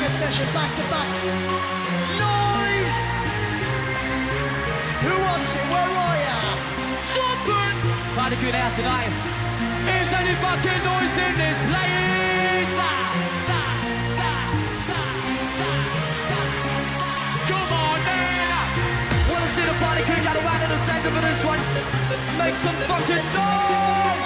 session back to back. Noise! Who wants it? Where are ya? Something! Party crew in the house tonight. Is any fucking noise in this place? Come on then! Wanna see the party crew got around in the center for this one? Make some fucking noise!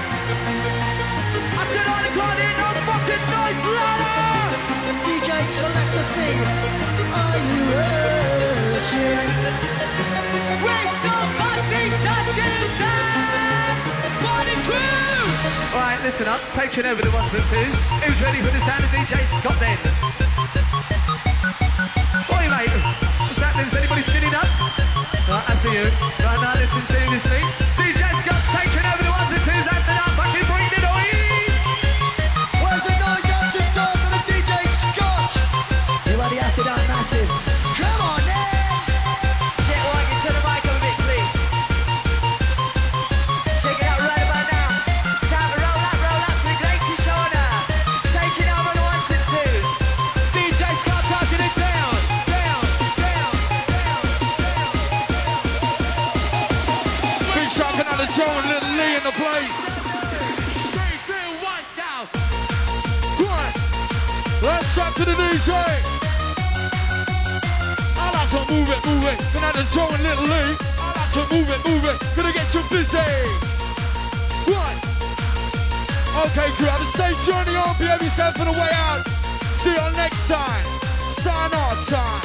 I said all the crowd in no fucking noise, louder! DJ Selector C, are you rushing? With some fussy touching time! Party crew! Alright, listen up, taking over the ones and twos. Who's ready for the sound of DJ Scott then? Oi mate, what's happening? Is anybody skinning up? Right, after you. Right now, listen seriously. DJ Scott's taking over the ones and twos after that. Fucking bring the noise! Where's the noise up to go for the DJ Scott? Everybody after that massive. Come on then! Check one, you turn the mic up a bit, please. Check it out right about now. Time to roll up to the greatest show now. Taking over the ones and twos. DJ Scott touching it down. Big shout out to Joe and Little Lee in the place. 3, 2, 1, down. Right, let's shout to the DJ. I like to move it. Can I to Joe and Little Lee? I like to move it. Gonna get you busy. Right. Okay, crew, have a safe journey on. Behave yourself on the way out. See you next time. Sign off time.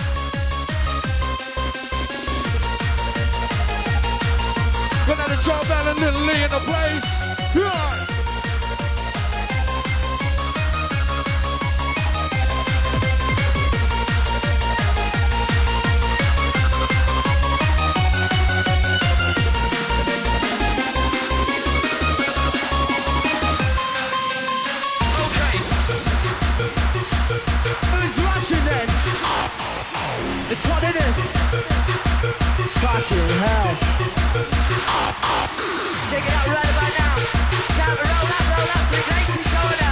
Gonna have to Joe Bell and Little Lee in the place. Right. It's hot, isn't it? Fucking hell. Check it out right about now. Time to roll up to the greatest show now.